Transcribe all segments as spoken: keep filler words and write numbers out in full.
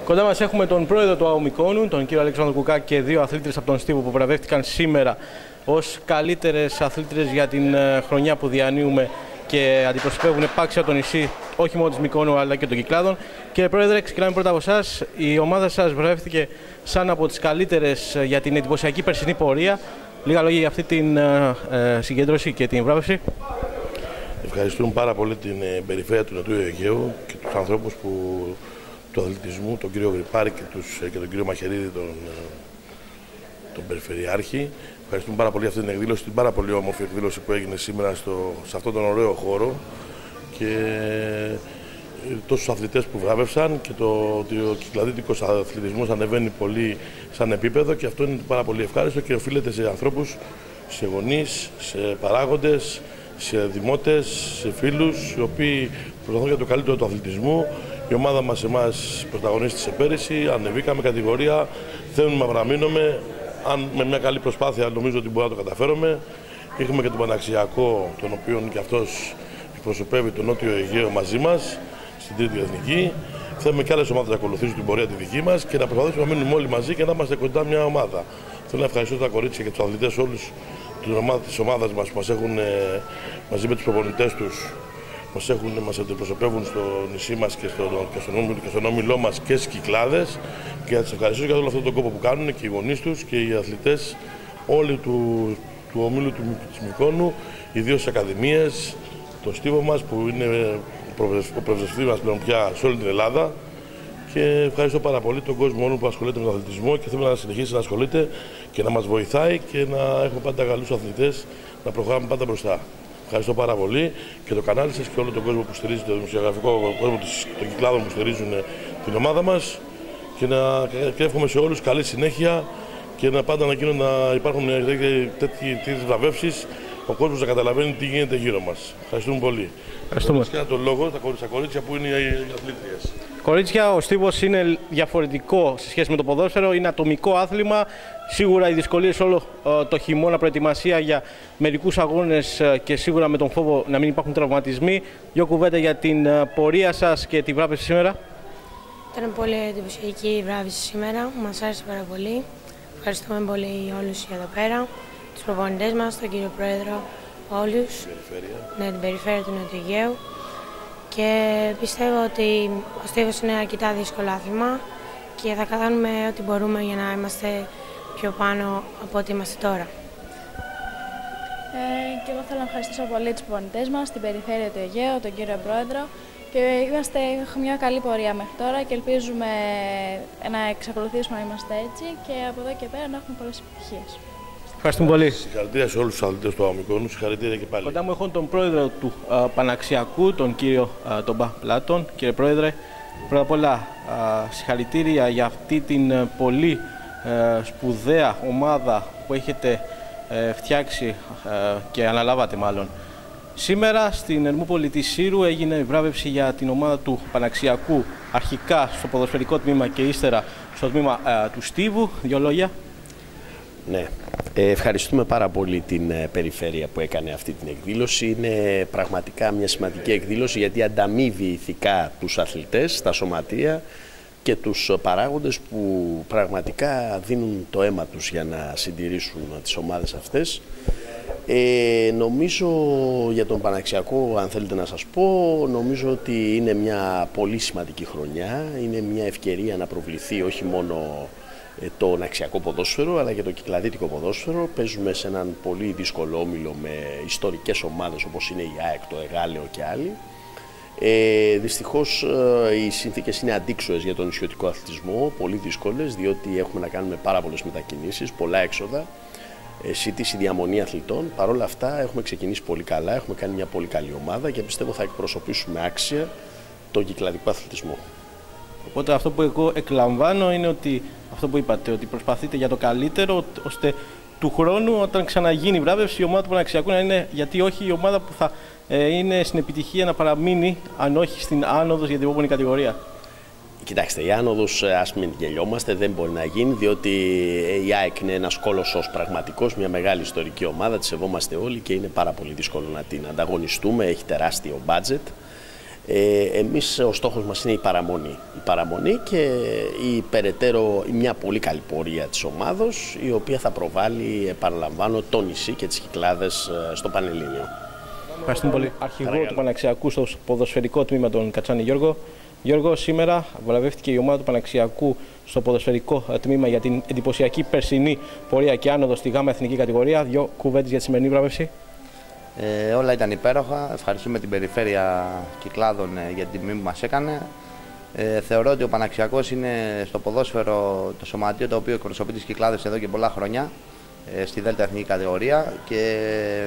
Κοντά μας έχουμε τον πρόεδρο του ΑΟ Μυκόνου, τον κύριο Αλέξανδρο Κουκά, και δύο αθλήτρες από τον Στίβο που βραβεύτηκαν σήμερα ως καλύτερες αθλήτρες για την χρονιά που διανύουμε και αντιπροσωπεύουν επάξια το νησί, όχι μόνο της Μυκόνου αλλά και των Κυκλάδων. Κύριε Πρόεδρε, ξεκινάμε πρώτα από εσάς. Η ομάδα σας βραβεύτηκε σαν από τις καλύτερες για την εντυπωσιακή περσινή πορεία. Λίγα λόγια για αυτή την ε, συγκέντρωση και την βράβευση. Ευχαριστούμε πάρα πολύ την περιφέρεια του Νοτιού Αιγαίου και τους ανθρώπους που, του αθλητισμού, τον κύριο Γρυπάρη και, τους, και τον κύριο Μαχαιρίδη, τον, τον Περιφερειάρχη. Ευχαριστούμε πάρα πολύ για αυτή την εκδήλωση, την πάρα πολύ όμορφη εκδήλωση που έγινε σήμερα στο, σε αυτόν τον ωραίο χώρο και τόσους αθλητές που βράβευσαν και το ότι ο κυκλαδίτικος αθλητισμός ανεβαίνει πολύ σαν επίπεδο και αυτό είναι πάρα πολύ ευχάριστο και οφείλεται σε ανθρώπους, σε γονείς, σε παράγοντες, σε δημότες, σε φίλους οι οποίοι προσπαθούν για το καλύτερο του αθλητισμού. Η ομάδα μας εμάς πρωταγωνίστησε πέρυσι, ανεβήκαμε κατηγορία, θέλουμε να παραμείνουμε. Αν με μια καλή προσπάθεια νομίζω ότι μπορούμε να το καταφέρουμε. Είχαμε και τον Παναξιακό, τον οποίο και αυτός εκπροσωπεύει τον Νότιο Αιγαίο μαζί μας στην τρίτη εθνική. Θέλουμε και άλλες ομάδες να ακολουθήσουν την πορεία τη δική μας και να προσπαθήσουμε να μείνουμε όλοι μαζί και να είμαστε κοντά μια ομάδα. Θέλω να ευχαριστήσω τα κορίτσια και τους αθλητές όλους της ομάδας μας που μας έχουν μαζί με τους προπονητές τους. Μας, έχουν, μας αντιπροσωπεύουν στο νησί μας και, στο, και, στον, και στον όμιλό μας και στις Κυκλάδες και να τις ευχαριστήσω για όλο αυτόν τον κόπο που κάνουν και οι γονείς τους και οι αθλητές όλοι του, του ομίλου του, της Μυκόνου, ιδίως στις ακαδημίες, το Στίβο μας που είναι ο πρεσβευτής μας πλέον πια σε όλη την Ελλάδα και ευχαριστώ πάρα πολύ τον κόσμο όλο που ασχολείται με τον αθλητισμό και θέλω να συνεχίσει να ασχολείται και να μας βοηθάει και να έχουμε πάντα καλούς αθλητές, να προχωράμε πάντα μπροστά. Ευχαριστώ πάρα πολύ και το κανάλι σας και όλο τον κόσμο που στηρίζει, το δημοσιογραφικό κόσμο των Κυκλάδων που στηρίζουν την ομάδα μας και, να, και εύχομαι σε όλους καλή συνέχεια και να πάντα να, γίνουν, να υπάρχουν τέτοιες βραβεύσεις, ο κόσμος να καταλαβαίνει τι γίνεται γύρω μας. Ευχαριστούμε πολύ. Ευχαριστούμε. Και τον λόγο στα κορίτσια που είναι οι αθλήτριες. Κορίτσια, ο Στίβος είναι διαφορετικό σε σχέση με το ποδόσφαιρο, είναι ατομικό άθλημα. Σίγουρα οι δυσκολίες όλο το χειμώνα, προετοιμασία για μερικούς αγώνες και σίγουρα με τον φόβο να μην υπάρχουν τραυματισμοί. Δύο κουβέντα για την πορεία σας και τη βράβευση σήμερα. Ήταν πολύ εντυπωσιακή η βράβευση σήμερα, μας άρεσε πάρα πολύ. Ευχαριστούμε πολύ όλους εδώ πέρα, τους προπονητές μας, τον κύριο Πρόεδρο, όλους, ναι, την περιφέρεια του Νότιου Αιγαίου. Και πιστεύω ότι ο Στίβος είναι αρκετά δύσκολο άθλημα και θα κάνουμε ό,τι μπορούμε για να είμαστε πιο πάνω από ό,τι είμαστε τώρα. Ε, και εγώ θέλω να ευχαριστήσω πολύ τους προπονητές μας, την περιφέρεια του Αιγαίου, τον κύριο Πρόεδρο και είμαστε, έχουμε μια καλή πορεία μέχρι τώρα και ελπίζουμε να εξακολουθήσουμε να είμαστε έτσι και από εδώ και πέρα να έχουμε πολλές επιτυχίες. Ευχαριστούμε πολύ. Συγχαρητήρια σε όλους τους αθλητές του ΑΟ Μυκόνου, συγχαρητήρια και πάλι. Κοντά μου έχω τον πρόεδρο του α, Παναξιακού, τον κύριο α, τον Μπα Πλάτων. Κύριε Πρόεδρε, πρώτα απ' όλα α, συγχαρητήρια για αυτή την α, πολύ α, σπουδαία ομάδα που έχετε α, φτιάξει α, και αναλάβατε μάλλον. Σήμερα στην Ερμούπολη της Σύρου έγινε η βράβευση για την ομάδα του Παναξιακού, αρχικά στο ποδοσφαιρικό τμήμα και ύστερα στο τμήμα α, του Στίβου. Δύο λόγια. Ναι, ε, ευχαριστούμε πάρα πολύ την ε, περιφέρεια που έκανε αυτή την εκδήλωση. Είναι πραγματικά μια σημαντική εκδήλωση γιατί ανταμείβει ηθικά τους αθλητές, τα σωματεία και τους παράγοντες που πραγματικά δίνουν το αίμα τους για να συντηρήσουν τις ομάδες αυτές. Ε, νομίζω για τον Παναξιακό, αν θέλετε να σας πω, νομίζω ότι είναι μια πολύ σημαντική χρονιά. Είναι μια ευκαιρία να προβληθεί όχι μόνο το αξιακό ποδόσφαιρο αλλά και το κυκλαδίτικο ποδόσφαιρο. Παίζουμε σε έναν πολύ δύσκολο όμιλο με ιστορικές ομάδες όπως είναι η ΑΕΚ, το Εγάλεο και άλλοι. Ε, δυστυχώς ε, οι συνθήκες είναι αντίξωες για τον νησιωτικό αθλητισμό, πολύ δύσκολες, διότι έχουμε να κάνουμε πάρα πολλές μετακινήσεις, πολλά έξοδα, ε, σύντηση, διαμονή αθλητών. Παρ' όλα αυτά έχουμε ξεκινήσει πολύ καλά, έχουμε κάνει μια πολύ καλή ομάδα και πιστεύω θα εκπροσωπήσουμε άξια τον κυκλαδικό αθλητισμό. Οπότε αυτό που εγώ εκλαμβάνω είναι ότι αυτό που είπατε, ότι προσπαθείτε για το καλύτερο, ώστε του χρόνου όταν ξαναγίνει η βράβευση η ομάδα του Παναξιακού να είναι, γιατί όχι, η ομάδα που θα ε, είναι στην επιτυχία να παραμείνει, αν όχι στην άνοδος για την επόμενη κατηγορία. Κοιτάξτε, η άνοδος, ας μην γελιόμαστε, δεν μπορεί να γίνει, διότι η ΑΕΚ είναι ένας κόλοσσος πραγματικός, μια μεγάλη ιστορική ομάδα, τη σεβόμαστε όλοι και είναι πάρα πολύ δύσκολο να την ανταγωνιστούμε, έχει τεράστιο μπάτζετ. Ε, εμείς ο στόχος μας είναι η παραμονή. Η παραμονή και η περαιτέρω, μια πολύ καλή πορεία της ομάδος, η οποία θα προβάλλει, επαναλαμβάνω, το νησί και τις Κυκλάδες στο Πανελλήνιο. Ευχαριστούμε πολύ. Αρχηγό του Παναξιακού στο ποδοσφαιρικό τμήμα, τον Κατσάνη Γιώργο. Γιώργο, σήμερα βραβεύτηκε η ομάδα του Παναξιακού στο ποδοσφαιρικό τμήμα για την εντυπωσιακή περσινή πορεία και άνοδο στη γάμα εθνική κατηγορία. Δύο κουβέντες για τη σημερινή βράβευση. Ε, όλα ήταν υπέροχα. Ευχαριστούμε την Περιφέρεια Κυκλάδων ε, για την τιμή που μας έκανε. Ε, θεωρώ ότι ο Παναξιακός είναι στο ποδόσφαιρο το σωματείο το οποίο εκπροσωπεί τις Κυκλάδες εδώ και πολλά χρόνια ε, στη Δέλτα εθνική κατηγορία και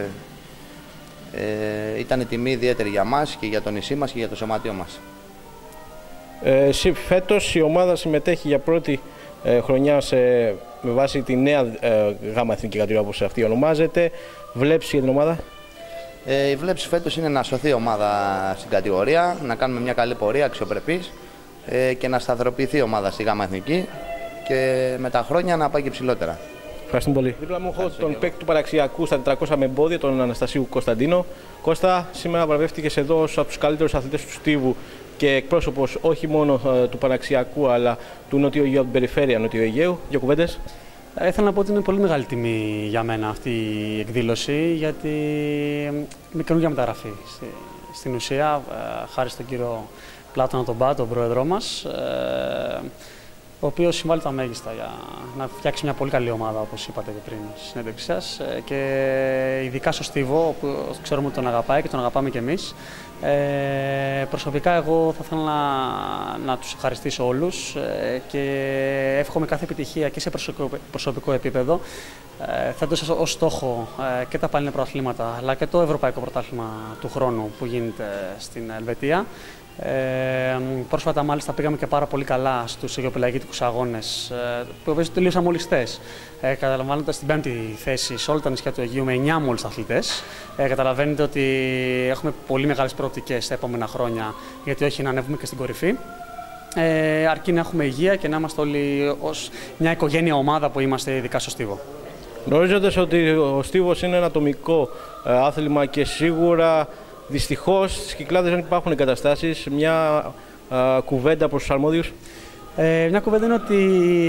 ε, ήταν τιμή ιδιαίτερη για μας και για το νησί μας και για το σωματείο μας. Ε, φέτος η ομάδα συμμετέχει για πρώτη ε, χρονιά σε, με βάση τη νέα ε, γάμα εθνική κατηγορία όπως αυτή ονομάζεται. Βλέψη για την ομάδα. Ε, η βλέψη φέτος είναι να σωθεί η ομάδα στην κατηγορία, να κάνουμε μια καλή πορεία, αξιοπρεπής ε, και να σταθεροποιηθεί η ομάδα στη γάμα εθνική και με τα χρόνια να πάει και ψηλότερα. Ευχαριστούμε πολύ. Δίπλα μου έχω τον παίκτη του Παναξιακού στα τετρακόσια με εμπόδια, τον Αναστασίου Κωνσταντίνο. Κώστα, σήμερα βραβεύτηκες εδώ από τους καλύτερους αθλητές του Στίβου και εκπρόσωπος όχι μόνο ε, του Παναξιακού αλλά του Νότιου Αιγαίου, από την περιφέρεια Νότιου Αιγαίου. Δύο κουβέντες. Ε, ήθελα να πω ότι είναι πολύ μεγάλη τιμή για μένα αυτή η εκδήλωση, γιατί είναι καινούργια μεταγραφή. Στη, στην ουσία, ε, χάρη στον κύριο Πλάτωνα τον Πά, τον πρόεδρό μας, ε, ο οποίος συμβάλλει τα μέγιστα για να φτιάξει μια πολύ καλή ομάδα, όπως είπατε και πριν στη συνέντευξή σας, ε, και ειδικά στο Στίβο, που ξέρουμε ότι τον αγαπάει και τον αγαπάμε κι εμείς. Ε, προσωπικά εγώ θα ήθελα να, να τους ευχαριστήσω όλους ε, και εύχομαι κάθε επιτυχία και σε προσωπικό, προσωπικό επίπεδο, ε, θέτοντας ως στόχο ε, και τα Πανελλήνια πρωταθλήματα αλλά και το Ευρωπαϊκό Πρωτάθλημα του χρόνου που γίνεται στην Ελβετία. Ε, πρόσφατα μάλιστα πήγαμε και πάρα πολύ καλά στους αιγαιοπελαγίτικους αγώνες ε, που βέβαια τελείωσαν μόλις χθες, ε, καταλαμβάνοντας την πέμπτη θέση σε όλα τα νησιά του Αιγαίου με εννιά μόλις αθλητές. Ε, καταλαβαίνετε ότι έχουμε πολύ μεγάλες προοπτικές τα επόμενα χρόνια, γιατί όχι να ανέβουμε και στην κορυφή. Ε, αρκεί να έχουμε υγεία και να είμαστε όλοι ως μια οικογένεια ομάδα που είμαστε ειδικά στο Στίβο. Γνωρίζοντας ότι ο Στίβος είναι ένα ατομικό ε, άθλημα και σίγουρα δυστυχώς στις Κυκλάδες δεν υπάρχουν εγκαταστάσεις, μια α, κουβέντα προς τους αρμόδιους. Ε, μια κουβέντα είναι ότι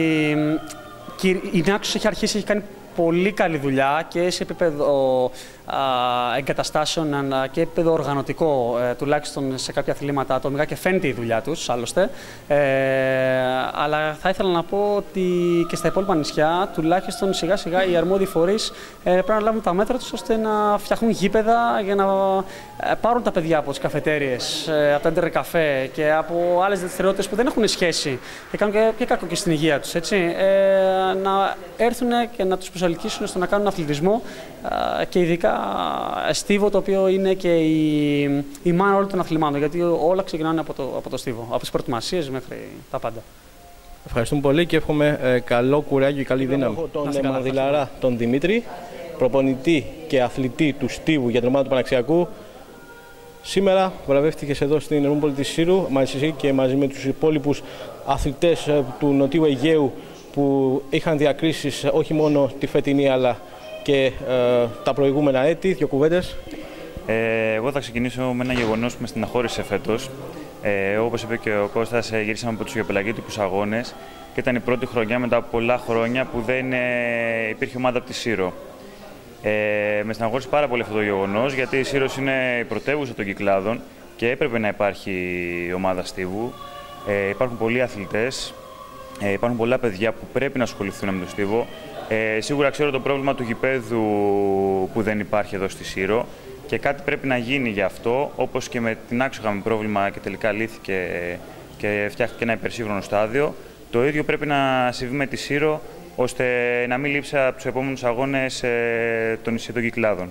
η Νάξος έχει αρχίσει, έχει κάνει πολύ καλή δουλειά και σε επίπεδο α, εγκαταστάσεων και επίπεδο οργανωτικό, ε, τουλάχιστον σε κάποια αθλήματα ατομικά, και φαίνεται η δουλειά τους άλλωστε. Ε, αλλά θα ήθελα να πω ότι και στα υπόλοιπα νησιά, τουλάχιστον σιγά σιγά οι αρμόδιοι φορείς ε, πρέπει να λάβουν τα μέτρα τους ώστε να φτιάχνουν γήπεδα για να ε, πάρουν τα παιδιά από τις καφετέριες, ε, από τα ίντερνετ καφέ και από άλλες δραστηριότητες που δεν έχουν σχέση και κάνουν και, και κακό και στην υγεία τους. Έτσι. Ε, να έρθουν και να τους προσελκύσουν στο να κάνουν αθλητισμό ε, και ειδικά Στίβο, το οποίο είναι και η, η μάνα όλων των αθλημάτων, γιατί όλα ξεκινάνε από το, από το Στίβο, από τις προετοιμασίες μέχρι τα πάντα. Ευχαριστούμε πολύ και εύχομαι ε, καλό κουράγιο και καλή δύναμη. Έχω τον ε, Μανδυλαρά, τον Δημήτρη, προπονητή και αθλητή του Στίβου για την ομάδα του Παναξιακού. Σήμερα βραβεύτηκες εδώ στην Ρούπολη της Σύρου μαζί και μαζί με τους υπόλοιπους αθλητές ε, του Νοτιού Αιγαίου που είχαν διακρίσεις όχι μόνο τη φετινή αλλά και ε, τα προηγούμενα έτη. Δύο κουβέντες. Ε, εγώ θα ξεκινήσω με ένα γεγονός που με στεναχώρησε φέτος. Ε, όπως είπε και ο Κώστας, ε, γυρίσαμε από τους αιγαιοπελαγίτικους αγώνες και ήταν η πρώτη χρονιά μετά από πολλά χρόνια που δεν ε, υπήρχε ομάδα από τη Σύρο. Ε, με στεναχώρησε πάρα πολύ αυτό το γεγονός, γιατί η Σύρος είναι η πρωτεύουσα των Κυκλάδων και έπρεπε να υπάρχει ομάδα Στίβου. Ε, υπάρχουν πολλοί αθλητές, ε, υπάρχουν πολλά παιδιά που πρέπει να ασχοληθούν με το Στίβο. Ε, σίγουρα ξέρω το πρόβλημα του γηπέδου που δεν υπάρχει εδώ στη Σύρο και κάτι πρέπει να γίνει γι' αυτό, όπως και με την Άξο είχαμε πρόβλημα και τελικά λύθηκε και φτιάχτηκε ένα υπερσύγχρονο στάδιο. Το ίδιο πρέπει να συμβεί με τη Σύρο, ώστε να μην λείψει από τους επόμενους αγώνες ε, των νησιών των Κυκλάδων.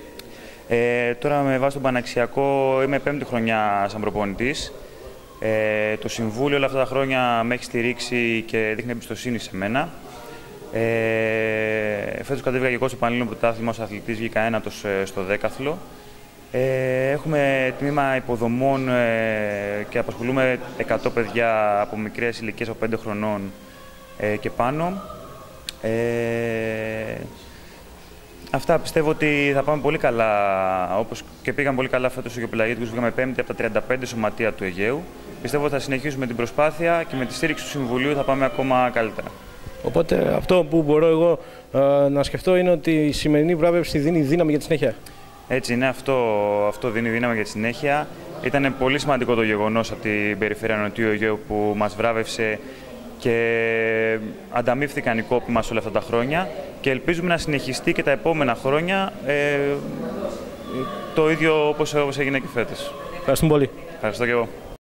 Ε, τώρα με βάση τον Παναξιακό είμαι πέμπτη χρονιά σαν προπονητής. Ε, το Συμβούλιο όλα αυτά τα χρόνια με έχει στηρίξει και δείχνει εμπιστοσύνη σε μένα. Ε, φέτος κατέβηκα και εγώ στο Πανελλήνιο Πρωτάθλημα ως αθλητής, βγήκα ένατος ε, στο δέκαθλο. Ε, έχουμε τμήμα υποδομών ε, και απασχολούμε εκατό παιδιά από μικρές ηλικίες από πέντε χρονών ε, και πάνω. Ε, Αυτά, πιστεύω ότι θα πάμε πολύ καλά, όπως και πήγαν πολύ καλά φέτος στο Αιγαιοπελαγίτικος. Βγήκαμε πέμπτη από τα τριάντα πέντε σωματεία του Αιγαίου. Πιστεύω ότι θα συνεχίσουμε την προσπάθεια και με τη στήριξη του Συμβουλίου θα πάμε ακόμα καλύτερα. Οπότε αυτό που μπορώ εγώ ε, να σκεφτώ είναι ότι η σημερινή βράβευση δίνει δύναμη για τη συνέχεια. Έτσι είναι, αυτό, αυτό δίνει δύναμη για τη συνέχεια. Ήταν πολύ σημαντικό το γεγονός από την περιφέρεια Νοτιού Αιγαίου που μας βράβευσε και ανταμείφθηκαν οι κόποι μας όλα αυτά τα χρόνια και ελπίζουμε να συνεχιστεί και τα επόμενα χρόνια ε, το ίδιο όπως, όπως έγινε και φέτος. Ευχαριστούμε πολύ. Ευχαριστώ και εγώ.